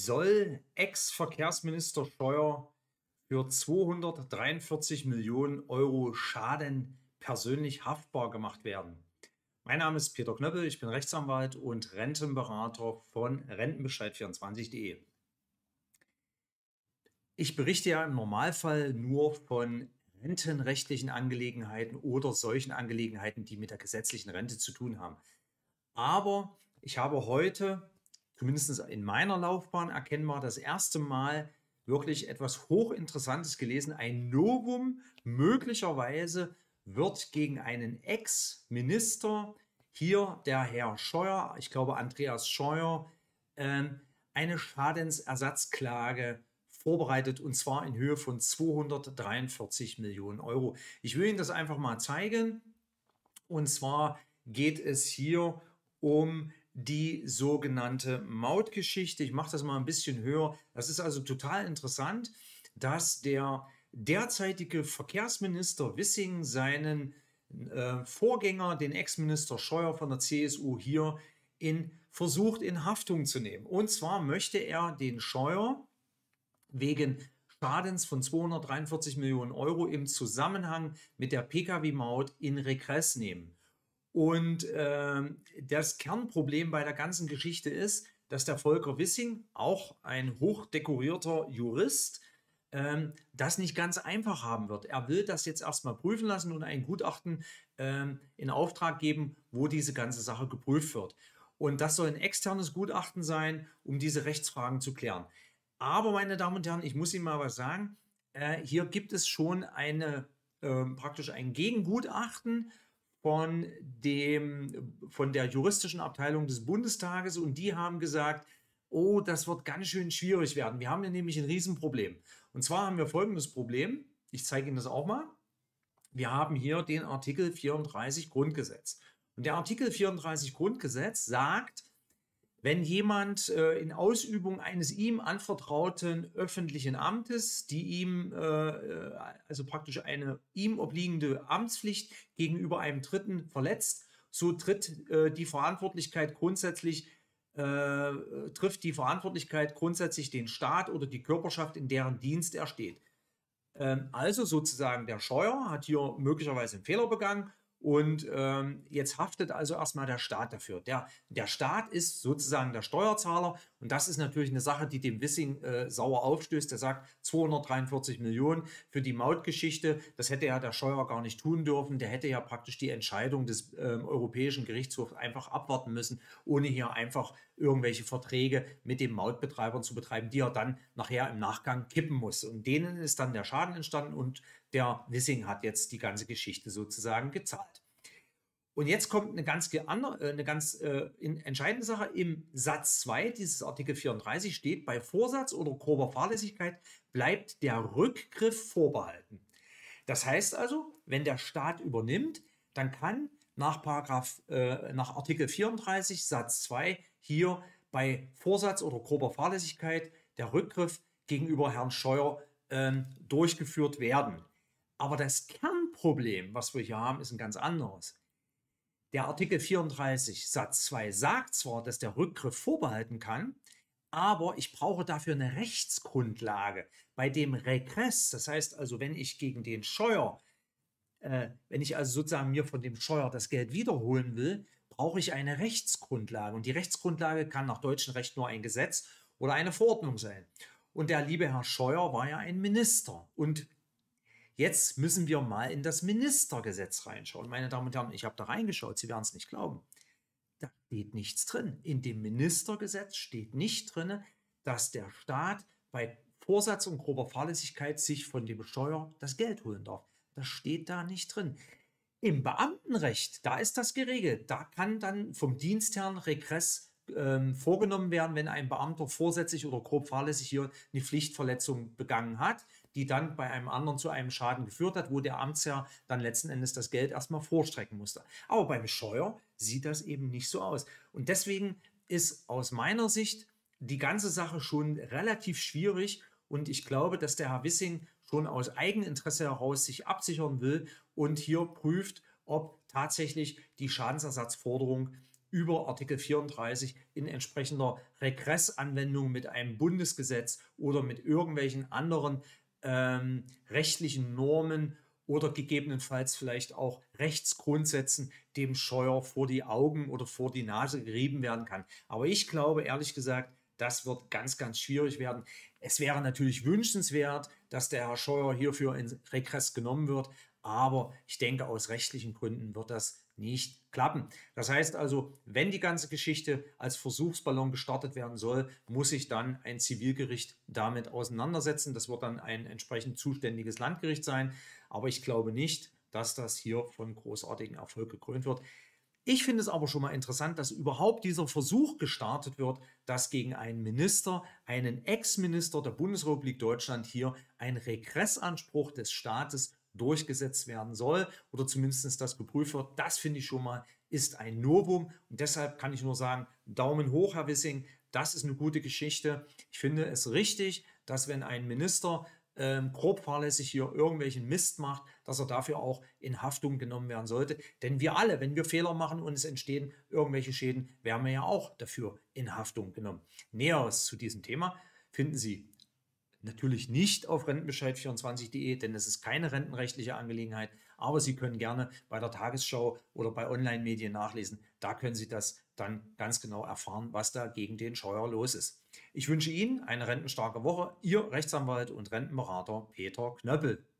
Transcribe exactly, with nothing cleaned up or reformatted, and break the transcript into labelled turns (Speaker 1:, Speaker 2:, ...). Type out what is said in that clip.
Speaker 1: Soll Ex-Verkehrsminister Scheuer für zweihundertdreiundvierzig Millionen Euro Schaden persönlich haftbar gemacht werden? Mein Name ist Peter Knöppel, ich bin Rechtsanwalt und Rentenberater von Rentenbescheid vierundzwanzig punkt de. Ich berichte ja im Normalfall nur von rentenrechtlichen Angelegenheiten oder solchen Angelegenheiten, die mit der gesetzlichen Rente zu tun haben. Aber ich habe heute, zumindest in meiner Laufbahn erkennbar, das erste Mal wirklich etwas Hochinteressantes gelesen. Ein Novum, möglicherweise wird gegen einen Ex-Minister, hier der Herr Scheuer, ich glaube Andreas Scheuer, ähm, eine Schadensersatzklage vorbereitet, und zwar in Höhe von zweihundertdreiundvierzig Millionen Euro. Ich will Ihnen das einfach mal zeigen. Und zwar geht es hier um die sogenannte Mautgeschichte. Ich mache das mal ein bisschen höher. Das ist also total interessant, dass der derzeitige Verkehrsminister Wissing seinen äh, Vorgänger, den Ex-Minister Scheuer von der C S U, hier in, versucht in Haftung zu nehmen. Und zwar möchte er den Scheuer wegen Schadens von zweihundertdreiundvierzig Millionen Euro im Zusammenhang mit der Pkw-Maut in Regress nehmen. Und äh, das Kernproblem bei der ganzen Geschichte ist, dass der Volker Wissing, auch ein hochdekorierter Jurist, ähm, das nicht ganz einfach haben wird. Er will das jetzt erstmal prüfen lassen und ein Gutachten ähm, in Auftrag geben, wo diese ganze Sache geprüft wird. Und das soll ein externes Gutachten sein, um diese Rechtsfragen zu klären. Aber, meine Damen und Herren, ich muss Ihnen mal was sagen. Äh, hier gibt es schon eine, äh, praktisch ein Gegengutachten von, dem, von der juristischen Abteilung des Bundestages, und die haben gesagt, oh, das wird ganz schön schwierig werden. Wir haben hier nämlich ein Riesenproblem. Und zwar haben wir folgendes Problem. Ich zeige Ihnen das auch mal. Wir haben hier den Artikel vierunddreißig Grundgesetz. Und der Artikel vierunddreißig Grundgesetz sagt, wenn jemand äh, in Ausübung eines ihm anvertrauten öffentlichen Amtes, die ihm, äh, also praktisch eine ihm obliegende Amtspflicht gegenüber einem Dritten verletzt, so tritt äh, die Verantwortlichkeit grundsätzlich, äh, trifft die Verantwortlichkeit grundsätzlich den Staat oder die Körperschaft, in deren Dienst er steht. Ähm, also sozusagen der Scheuer hat hier möglicherweise einen Fehler begangen. Und ähm, jetzt haftet also erstmal der Staat dafür. Der, der Staat ist sozusagen der Steuerzahler, und das ist natürlich eine Sache, die dem Wissing äh, sauer aufstößt. Der sagt, zweihundertdreiundvierzig Millionen für die Mautgeschichte, das hätte ja der Scheuer gar nicht tun dürfen. Der hätte ja praktisch die Entscheidung des ähm, Europäischen Gerichtshofs einfach abwarten müssen, ohne hier einfach irgendwelche Verträge mit den Mautbetreibern zu betreiben, die er dann nachher im Nachgang kippen muss. Und denen ist dann der Schaden entstanden, und der Wissing hat jetzt die ganze Geschichte sozusagen gezahlt. Und jetzt kommt eine ganz, andere, eine ganz äh, entscheidende Sache. Im Satz zwei dieses Artikel vierunddreißig steht, bei Vorsatz oder grober Fahrlässigkeit bleibt der Rückgriff vorbehalten. Das heißt also, wenn der Staat übernimmt, dann kann nach, Paragraph, äh, nach Artikel vierunddreißig Satz zwei hier bei Vorsatz oder grober Fahrlässigkeit der Rückgriff gegenüber Herrn Scheuer äh, durchgeführt werden. Aber das Kernproblem, was wir hier haben, ist ein ganz anderes. Der Artikel vierunddreißig Satz zwei sagt zwar, dass der Rückgriff vorbehalten kann, aber ich brauche dafür eine Rechtsgrundlage. Bei dem Regress, das heißt also, wenn ich gegen den Scheuer, äh, wenn ich also sozusagen mir von dem Scheuer das Geld wiederholen will, brauche ich eine Rechtsgrundlage. Und die Rechtsgrundlage kann nach deutschem Recht nur ein Gesetz oder eine Verordnung sein. Und der liebe Herr Scheuer war ja ein Minister. Und jetzt müssen wir mal in das Ministergesetz reinschauen. Meine Damen und Herren, ich habe da reingeschaut, Sie werden es nicht glauben. Da steht nichts drin. In dem Ministergesetz steht nicht drin, dass der Staat bei Vorsatz und grober Fahrlässigkeit sich von dem Steuer das Geld holen darf. Das steht da nicht drin. Im Beamtenrecht, da ist das geregelt. Da kann dann vom Dienstherrn Regress ähm, vorgenommen werden, wenn ein Beamter vorsätzlich oder grob fahrlässig hier eine Pflichtverletzung begangen hat, die dann bei einem anderen zu einem Schaden geführt hat, wo der Amtsherr dann letzten Endes das Geld erstmal vorstrecken musste. Aber beim Scheuer sieht das eben nicht so aus. Und deswegen ist aus meiner Sicht die ganze Sache schon relativ schwierig, und ich glaube, dass der Herr Wissing schon aus Eigeninteresse heraus sich absichern will und hier prüft, ob tatsächlich die Schadensersatzforderung über Artikel vierunddreißig in entsprechender Regressanwendung mit einem Bundesgesetz oder mit irgendwelchen anderen ähm, rechtlichen Normen oder gegebenenfalls vielleicht auch Rechtsgrundsätzen dem Scheuer vor die Augen oder vor die Nase gerieben werden kann. Aber ich glaube, ehrlich gesagt, das wird ganz, ganz schwierig werden. Es wäre natürlich wünschenswert, dass der Herr Scheuer hierfür in Regress genommen wird, aber ich denke, aus rechtlichen Gründen wird das nicht klappen. Das heißt also, wenn die ganze Geschichte als Versuchsballon gestartet werden soll, muss sich dann ein Zivilgericht damit auseinandersetzen. Das wird dann ein entsprechend zuständiges Landgericht sein, aber ich glaube nicht, dass das hier von großartigem Erfolg gekrönt wird. Ich finde es aber schon mal interessant, dass überhaupt dieser Versuch gestartet wird, dass gegen einen Minister, einen Ex-Minister der Bundesrepublik Deutschland hier ein Regressanspruch des Staates durchgesetzt werden soll oder zumindest das geprüft wird. Das finde ich schon mal ist ein Novum und deshalb kann ich nur sagen, Daumen hoch, Herr Wissing, das ist eine gute Geschichte. Ich finde es richtig, dass wenn ein Minister ähm, grob fahrlässig hier irgendwelchen Mist macht, dass er dafür auch in Haftung genommen werden sollte. Denn wir alle, wenn wir Fehler machen und es entstehen irgendwelche Schäden, werden wir ja auch dafür in Haftung genommen. Näheres zu diesem Thema finden Sie natürlich nicht auf rentenbescheid vierundzwanzig punkt de, denn es ist keine rentenrechtliche Angelegenheit, aber Sie können gerne bei der Tagesschau oder bei Online-Medien nachlesen. Da können Sie das dann ganz genau erfahren, was da gegen den Scheuer los ist. Ich wünsche Ihnen eine rentenstarke Woche. Ihr Rechtsanwalt und Rentenberater Peter Knöppel.